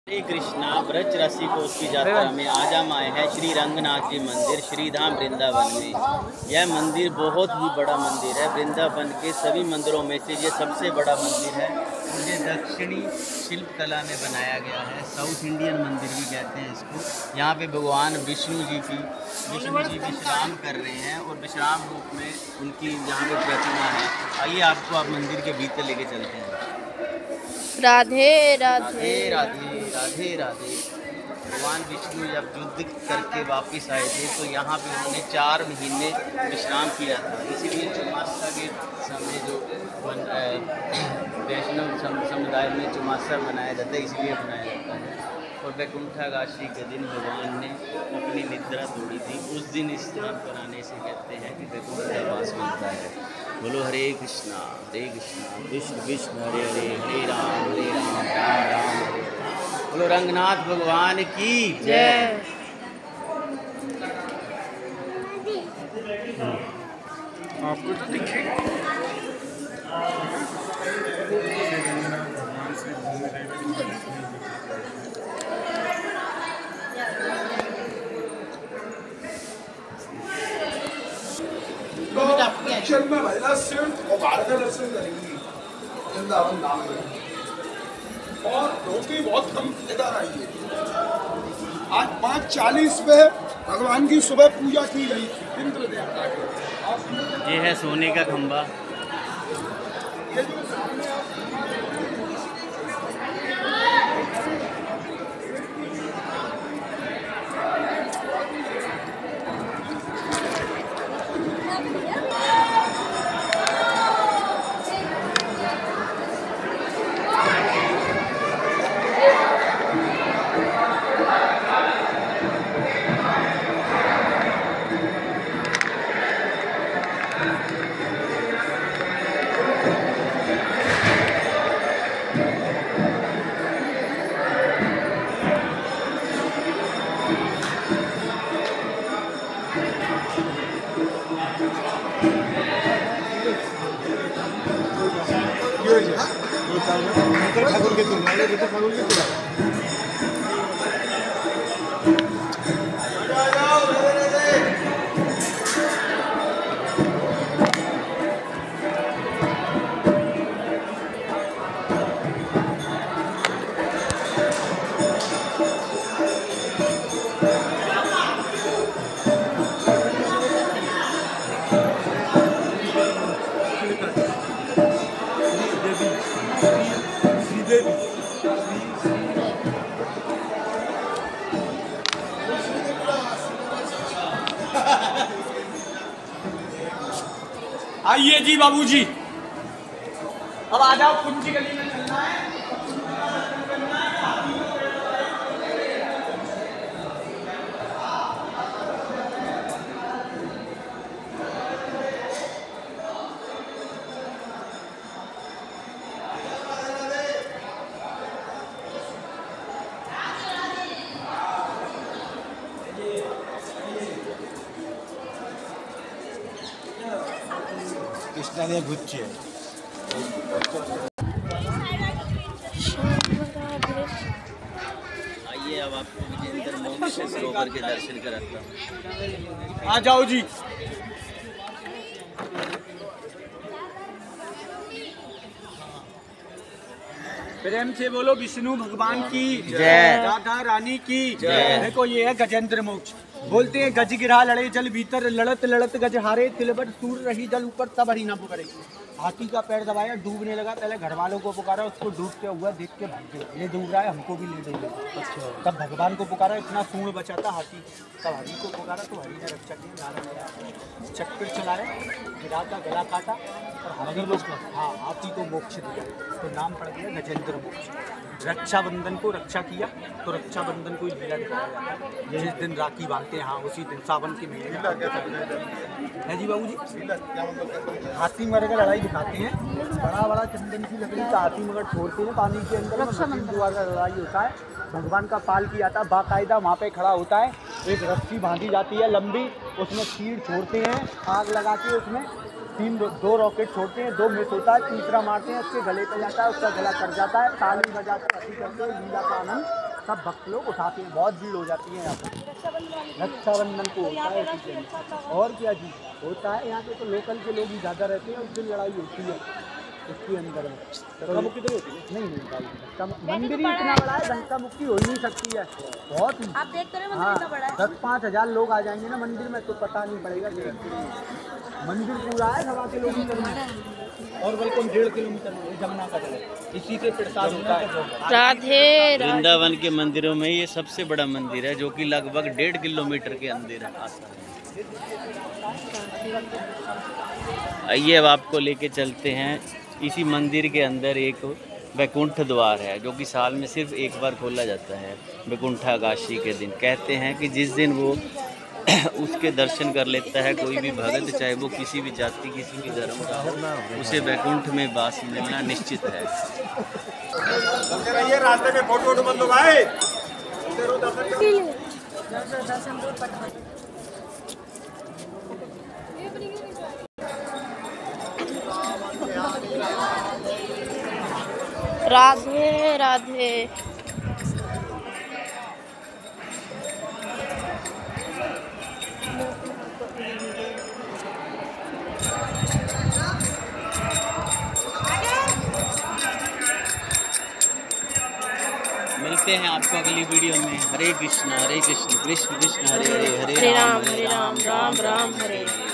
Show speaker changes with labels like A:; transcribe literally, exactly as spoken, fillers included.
A: हरे कृष्णा। ब्रज रसिकों की यात्रा में आज हम आए हैं श्री रंगनाथ जी मंदिर श्रीधाम वृंदावन में। यह मंदिर बहुत ही बड़ा मंदिर है। वृंदावन के सभी मंदिरों में से ये सबसे बड़ा मंदिर है। ये दक्षिणी शिल्प कला में बनाया गया है। साउथ इंडियन मंदिर भी कहते हैं इसको। यहाँ पे भगवान विष्णु जी की विष्णु जी विश्राम कर रहे हैं और विश्राम रूप में उनकी यहाँ पे प्रतिमा है। आइए आपको आप मंदिर के भीतर लेके चलते हैं।
B: राधे राधे
A: राधे राधे राधे। भगवान विष्णु जब युद्ध करके वापस आए थे तो यहाँ पे उन्होंने चार महीने विश्राम किया था। इसीलिए चौमासा के समय जो वैष्णव समुदाय में चौमासा मनाया जाता है, इसलिए मनाया जाता है। और वैकुंठागाशी के दिन भगवान ने अपनी निद्रा तोड़ी थी। उस दिन स्नान कराने से कहते हैं कि वैकुंठवास मिलता है। बोलो हरे कृष्णा हरे कृष्णा कृष्ण कृष्ण हरे हरे हरे राम हरे राम राम राम हरे हरे। बोलो रंगनाथ भगवान की जय।
C: आपको तो दिखेगा
D: पिक्चर में महिला सिर्फ भारत दर्शन करेंगी वृंदावन नाम और रोटी बहुत कम इधर आई है। आज पाँच चालीस में भगवान की सुबह पूजा की गई थी इंद्र देवता की।
A: ये है सोने का खंबा।
D: ये जो सामने आप ठाकुर के तुलना ठाकुर के तुलना आइए जी बाबूजी, अब आ जाओ। कुंजी गली में चलना है। कृष्णा ने गुच्छे
A: आइए अब आपको विजेंद्र मोक्ष सरोवर के दर्शन कराता हूँ।
D: आ जाओ जी। प्रेम से बोलो विष्णु भगवान की
A: जय।
D: राधा रानी की
A: जय।
D: देखो ये है गजेंद्र मोक्ष। बोलते हैं गज गिरा लड़े जल भीतर लड़त लड़त गज हारे तिलबट सूर रही जल ऊपर तब हरी ना पुकारे। हाथी का पैर दबाया डूबने लगा। पहले घर वालों को पुकारा, उसको डूबते हुआ देख के भाग गए। ये डूब रहा है हमको भी ले डूबे। अच्छा। तब भगवान को पुकारा, इतना सूर्ण बचा था हाथी। तब हरी को पुकारा तो हरी ने रक्षा की नारा चक्कर चलाया, गिरा का गला काटा और हाथी को हाँ हाथी को मोक्ष दिया। तो नाम पड़ गया गजेंद्र मोक्ष। रक्षाबंधन को रक्षा किया तो रक्षाबंधन को लीला दिखाया जाता है। जिस दिन राखी बांधते हैं हाँ उसी दिन सावन के महीने है जी बाबू जी। हाथी मगर का लड़ाई दिखाते हैं। बड़ा बड़ा चंदन की लकड़ी का हाथी मगर छोड़ते हैं पानी के अंदर। रक्षाबंधन द्वारा लड़ाई होता है। भगवान का पाल किया था बाकायदा वहाँ पे खड़ा होता है। एक रस्सी बांधी जाती है लंबी, उसमें तीर छोड़ते हैं आग लगा के। उसमें तीन दो रॉकेट छोड़ते हैं, दो मिस होता है, तीसरा मारते हैं, उसके गले पे जाता है, उसका गला कट जाता है। ताली बजाकर हंसी करते हैं, लीला का आनंद सब भक्त लोग उठाते हैं, बहुत भीड़ हो जाती है यहाँ पर। रक्षाबंधन को होता है इसी दिन। और क्या जी होता है यहाँ पे, तो लोकल के लोग ही ज़्यादा रहते हैं, उस दिन लड़ाई होती है उसके अंदर में। धक्का मुक्की तो होती है नहीं नहीं भाई, धक्का मंदिर ही इतना बड़ा है, धक्का मुक्की हो ही नहीं सकती है। बहुत ही
B: आप देख रहे हैं
D: हाँ,
B: मंदिर कितना बड़ा है।
D: दस पाँच हजार लोग आ जाएंगे ना मंदिर में तो पता नहीं पड़ेगा कि मंदिर पूरा है सवा किलोमीटर में, और बिल्कुल डेढ़ किलोमीटर में जमुना का जल है, इसी से प्रसाद होता है।
B: राधे राधे।
A: वृंदावन के मंदिरों में ये सबसे बड़ा मंदिर है, जो कि लगभग डेढ़ किलोमीटर के अंदर आता है। आइए अब आपको लेके चलते हैं। इसी मंदिर के अंदर एक वैकुंठ द्वार है, जो कि साल में सिर्फ एक बार खोला जाता है, वैकुंठाकाशी के दिन। कहते हैं कि जिस दिन वो उसके दर्शन कर लेता है कोई भी भगत, चाहे वो किसी भी जाति किसी भी धर्म का हो, उसे वैकुंठ में वास मिलना निश्चित है।
C: रास्ते में फोटो वोटो मत लो भाई।
B: राधे राधे।
A: मिलते हैं आपको अगली वीडियो में। हरे कृष्ण हरे कृष्ण कृष्ण कृष्ण हरे हरे, हरे
B: हरे राम हरे राम राम राम हरे।